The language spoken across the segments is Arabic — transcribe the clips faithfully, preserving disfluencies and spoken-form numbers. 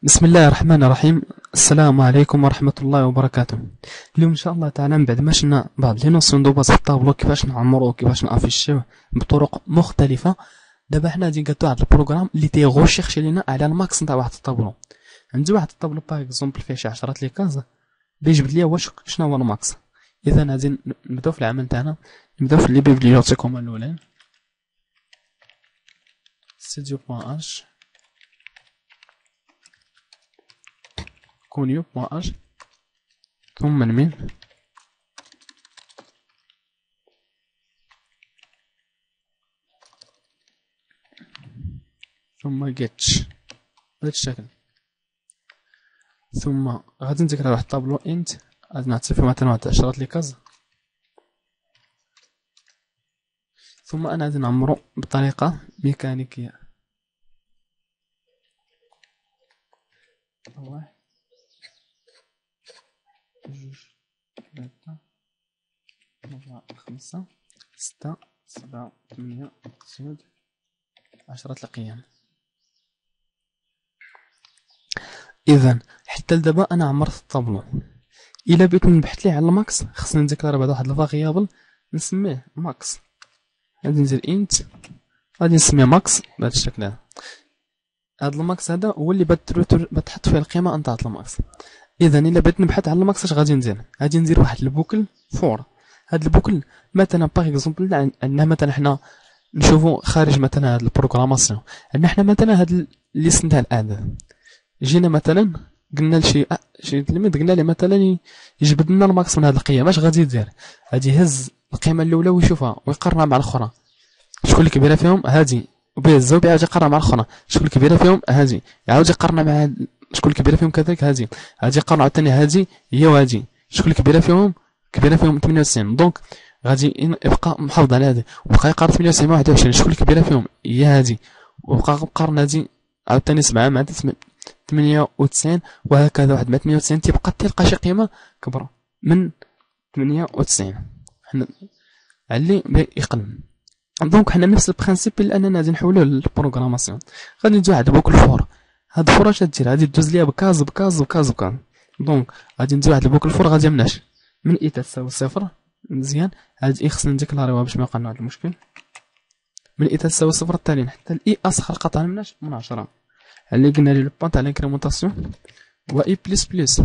بسم الله الرحمن الرحيم. السلام عليكم ورحمة الله وبركاته. اليوم إن شاء الله تعالى من بعد ما شفنا بعض لي نوسيون دو باز في الطابلو كيفاش نعمرو وكيفاش نافيشيوه بطرق مختلفة. دابا حنا غادي نقادو واحد البروغرام اللي تيغوشيرشي لينا على الماكس نتاع واحد الطابلو. عندي واحد الطابلو باغ اكزومبل فيه شي عشرة لي كاز بيجبد ليا واش شنو هو الماكس. إذا غادي نبداو في العمل تاعنا، نبداو في لي بيبليوتيك هما الأولين ستوديو بوان اش كونيو بوان اش ثم نمين ثم جيتش بهذا الشكل. ثم غادي ندير على واحد الطابلو انت غادي نعطي فيه مثلا واحد عشرة لي كاز، ثم انا غادي نعمرو بطريقة ميكانيكية. واحد جوج ثلاثة أربعة خمسة ستة سبعة ثمانية تسعة عشرة القيم. إذا حتى لدابا أنا عمرت الطابلو. إلا بغيت نبحث ليه على الماكس خصني نديكلاري بهذا واحد الفاريابل نسميه ماكس. غادي ندير انت غادي نسميه ماكس بهذا الشكل هذا. هاد الماكس هذا هو اللي بتحط فيه القيمة نتاع الماكس. إذا إلا بغيت نبحث على الماكس اش غادي ندير؟ غادي ندير واحد البوكل فور. هاد البوكل مثلا باغ اكزومبل عندنا مثلا حنا نشوفو خارج مثلا هاد البروغراماسيون، عندنا حنا مثلا هاد الليست نتاع الاعداد. جينا مثلا قلنا لشي أه شي تلميذ قلنا ليه مثلا يجبد لنا الماكس من هاد القيم، اش غادي يدير؟ غادي يهز القيمه الاولى ويشوفها ويقارنها مع الاخرى. شكون الكبيره فيهم؟ هادي، وبيهزها وبيعاود يقارنها مع الاخرى. شكون الكبيره فيهم؟ هادي، يعاود يقارنها مع شكون الكبيره فيهم كذلك هادي، هادي يقارنوا عاوتاني هادي هي وهادي. شكون الكبيره فيهم؟ كبيره فيهم ثمانية وتسعين. دونك غادي يبقى محافظ على هادي وبقى يقارن ثمانية وتسعين مع واحد وعشرين. شكون الكبيره فيهم؟ هي هادي، وبقى مقارن هادي عاوتاني سبعة مع ثمانية وتسعين، وهكذا واحد مع ثمانية وتسعين تيبقى تلقى شي قيمه كبرى من ثمانية وتسعين حنا علي يقلب. دونك حنا نفس البرانسيب اللي اننا غادي نحولوه للبروغراماسيون. غادي ندير واحد بوكل فور. هاد الفور اش غادير؟ غادي دوز ليا بكاز بكاز بكاز بكاز. دونك غادي ندير واحد البوكل فور غادي مناش من اي تساوي صفر. مزيان، هاد اي خصنا نديكلاريوها باش ما يوقع لنا هاد المشكل. من اي تساوي صفر التالي حتى الاي اصغر قطعه مناش من عشرة اللي قلنا لي لو بوان تاع لانكريمونطاسيون هو اي بلس بلس.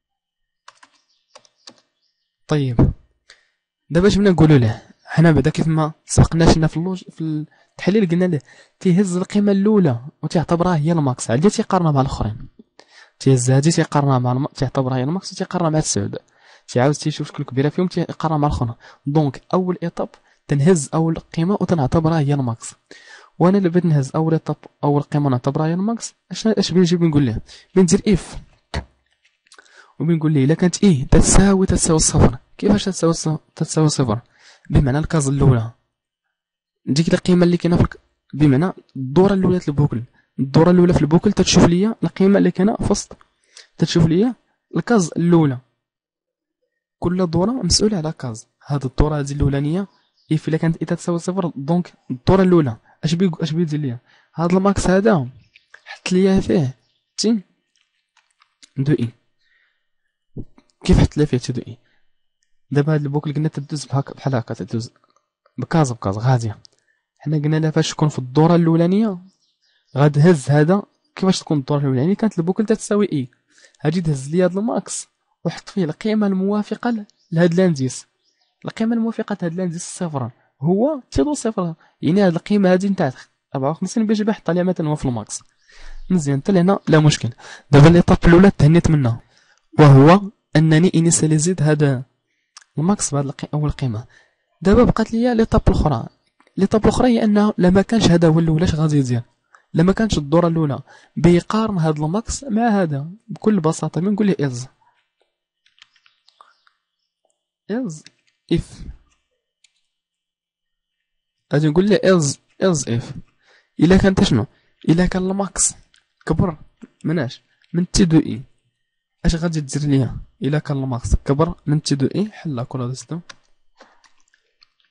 طيب دابا اش بغينا نقولوا له؟ حنا بعدا كيف ما سبقناش لنا في اللوج في التحليل قلنا له تيهز القيمه الاولى وتعتبرها هي الماكس، عاد تيقارنها مع الاخرين. تيهز هادي تيقارنها مع الم... تعتبرها هي الماكس وتيقارنها مع السعود. تيعاود تيشوف شكون الكبيره فيهم تيقارنها مع الاخرين. دونك اول ايطاب تنهز اول قيمه وتنعتبرها هي الماكس. وانا اللي بغيت نهز اول ايطاب اول قيمه نعتبرها هي الماكس. اش اش بنجي بنقول له؟ بندير اف وبنقول ليه الا كانت اي تساوي تساوي صفر. كيفاش تساوي صفر؟ تساوي صفر بمعنى الكاز الاولى ديك القيمه اللي كاينه في بمعنى الدوره الاولى في البوكل. الدوره الاولى في البوكل تتشوف ليا القيمه اللي كاينه في وسط، تتشوف ليا الكاز الاولى. كل دوره مسؤوله على كاز. هاد الدوره هذه الاولانيه اف الا كانت اي تساوي صفر. دونك الدوره الاولى اش بي اش بيدير ليا؟ هاد الماكس هذا حط ليا فيه تي دو اي. كيف حط ليا فيه تي دو اي؟ دابا هاد البوكل قلنا تدوز بهاك بحال هكا تدوز بكاز بكاز غاديه. حنا قلنا لها فاش تكون في الدوره الاولانيه غتهز هذا. كيفاش تكون الدوره الاولانيه؟ كانت البوكل تساوي اي، غادي تهز لي هذا الماكس وحط فيه القيمه الموافقه لهاد لانديس. القيمه الموافقه لهاد الانديس صفر هو تيدو صفر، يعني هاد القيمه هادي نتاع أربعة وخمسين باش بحط عليها مثلا هو في الماكس. مزيان حتى لهنا لا مشكل. دابا ليطاب الاولى تهنيت منها وهو انني انيسياليزيت هذا الماكس بهاد اول قيمه. دابا بقات ليا ليطاب الاخرى. ليطاب الاخرى هي انه لما كانش هذا هو الاول اش غادي يدير؟ لما كانش الدوره الاولى بيقارن هاد الماكس مع هذا بكل بساطه. بنقول له از از اف. غادي نقول له از از اف الا كانت شنو؟ الا كان الماكس كبر مناش من تي دو اي اش غادي دير ليا؟ الا كان الماكس كبر من تي دو اي حل كل هذا ستو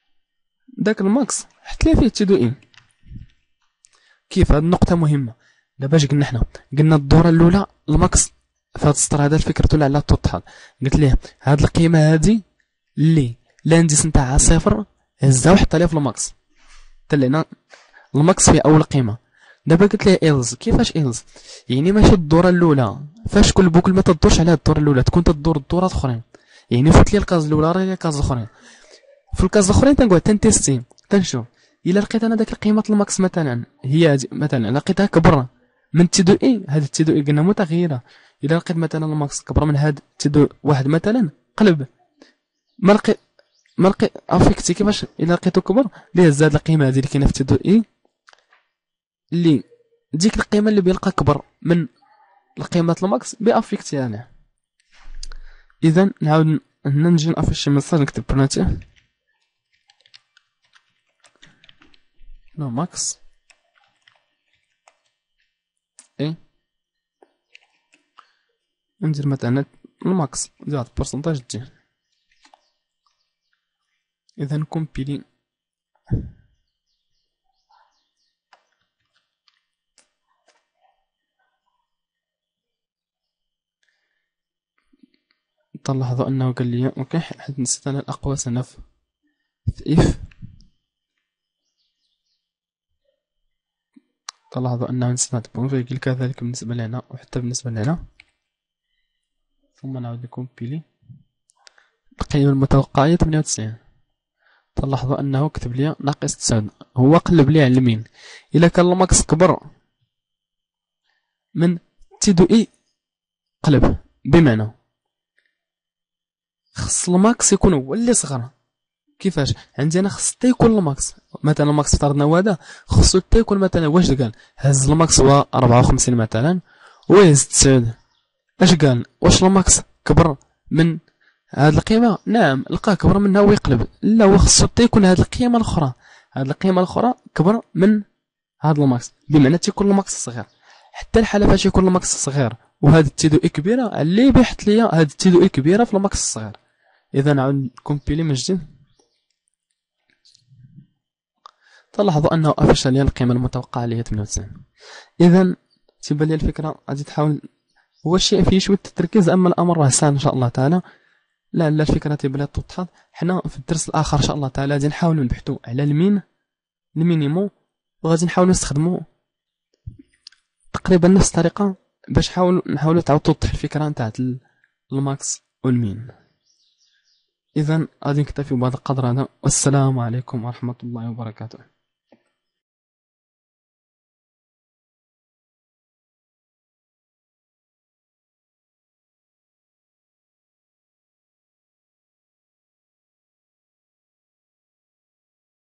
داك الماكس حط ليه فيه تي دو اي. كيف؟ هاد النقطه مهمه. دابا اش قلنا حنا؟ قلنا الدوره الاولى الماكس في هاد السطر هذا فكرته على توضحات. قلت ليه هاد القيمه هادي اللي لانديس نتاعها صفر هزها وحطها ليها في الماكس، تلينا الماكس في اول قيمه. دابا قلت ليه ايلز. كيفاش ايلز؟ يعني ماشي الدوره الاولى فاش كل بوكل ما تدورش على الدوره الاولى، تكون تدور الدورات اخرين. يعني فوت لي الكاز الاولى راه لي كاز اخرين، في الكاز الاخرين تنقعد تنتيستي تنشوف الا لقيت انا داك القيمه الماكس مثلا هي مثلا لقيتها كبر من تي دو اي، هاد تي دو اي قلنا متغيره. الا لقيت مثلا الماكس كبر من هاد تي دو واحد مثلا قلب. ما لقيت ما لقيت افيكتي كيفاش الا لقيتو كبر ليه زاد القيمه هادي اللي كاينه في تي دو اي اللي ديك القيمه اللي بيلقى كبر من القيمه الماكس بافيكتي انا. اذا نعاود نجي نافيشي ميساج نكتب برناتيف نو ماكس اي ندير مثلا الماكس زاد برسنتاج تجي. اذا كومبيلي تلاحظوا انه قال لي اوكي حيت نسيت انا الاقواس هنا في اف. تلاحظوا انه نسيت هاد البوان فيقول كذلك بالنسبه لهنا وحتى بالنسبه لهنا. ثم نعاود نكومبيلي القيمه المتوقعه ثمانية وتسعين. تلاحظوا انه كتب لي ناقص تسعة، هو قلب لي على اليمين. الا كان الماكس كبر من تي دو اي قلب، بمعنى خص الماكس يكون هو اللي صغر. كيفاش؟ عندي انا خص حتى يكون الماكس مثلا الماكس افترضنا هو هذا خصو حتى يكون مثلا واش قال هز الماكس هو أربعة وخمسين مثلا ويهز تسعود. اش قال؟ واش الماكس كبر من هاد القيمه؟ نعم لقاه كبر منها ويقلب. لا هو خصو حتى يكون هاد القيمه الاخرى هاد القيمه الاخرى كبر من هاد الماكس، بمعنى تيكون الماكس صغير. حتى الحاله فاش يكون الماكس صغير وهاد التيدو اي كبيره اللي بيحط ليا هاد التيدو اي كبيره في الماكس الصغير. اذا نعاود كومبيلي من جديد. تلاحظوا انه افشل لي القيمه المتوقعه اللي هي ثمانية وتسعين. اذا تبان لي الفكره غادي تحاول، هو الشيء فيه شويه التركيز اما الامر راه سهل ان شاء الله تعالى. لا لا الفكره تبان لي توضحات. حنا في الدرس الاخر ان شاء الله تعالى غادي نحاولوا نبحثوا على المين المينيموم وغادي نحاولوا نستخدموا تقريبا نفس الطريقه باش نحاول نحاولوا تعاود توضح الفكره نتاع الماكس والمين. اذا غادي نكتفي بهذا القدر هذا، والسلام عليكم ورحمه الله وبركاته.